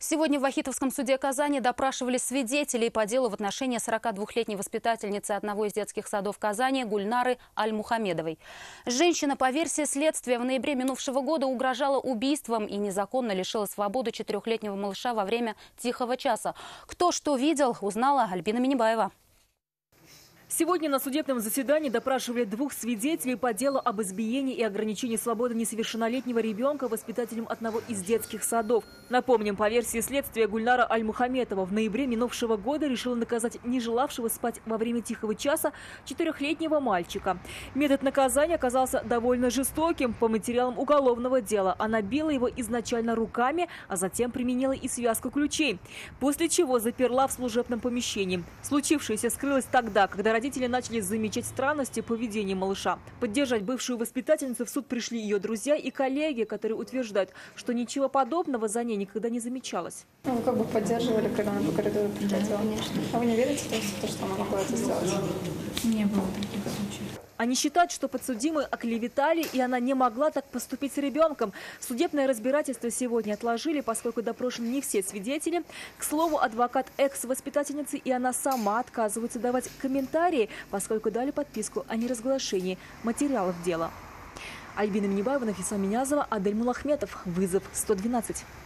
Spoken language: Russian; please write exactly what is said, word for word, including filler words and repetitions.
Сегодня в Вахитовском суде Казани допрашивали свидетелей по делу в отношении сорокадвухлетней воспитательницы одного из детских садов Казани Гульнары Аль-Мухамедовой. Женщина, по версии следствия, в ноябре минувшего года угрожала убийством и незаконно лишила свободы четырехлетнего малыша во время тихого часа. Кто что видел, узнала Альбина Минибаева. Сегодня на судебном заседании допрашивали двух свидетелей по делу об избиении и ограничении свободы несовершеннолетнего ребенка воспитателем одного из детских садов. Напомним, по версии следствия, Гульнара Аль-Мухамедова в ноябре минувшего года решила наказать не желавшего спать во время тихого часа четырехлетнего мальчика. Метод наказания оказался довольно жестоким. По материалам уголовного дела она била его изначально руками, а затем применила и связку ключей, после чего заперла в служебном помещении. Случившееся скрылось тогда, когда родители начали замечать странности поведения малыша. Поддержать бывшую воспитательницу в суд пришли ее друзья и коллеги, которые утверждают, что ничего подобного за ней никогда не замечалось. Ну, вы как бы поддерживали, когда она по коридору приходила? Да, конечно. А вы не верите в то, что она могла это сделать? Не было таких случаев. Они считают, что подсудимую оклеветали, и она не могла так поступить с ребенком. Судебное разбирательство сегодня отложили, поскольку допрошены не все свидетели. К слову, адвокат экс-воспитательницы и она сама отказываются давать комментарии, поскольку дали подписку о неразглашении материалов дела. Альбина Минибаева, Нафиса Минязова, Адель Мулахметов. Вызов сто двенадцать.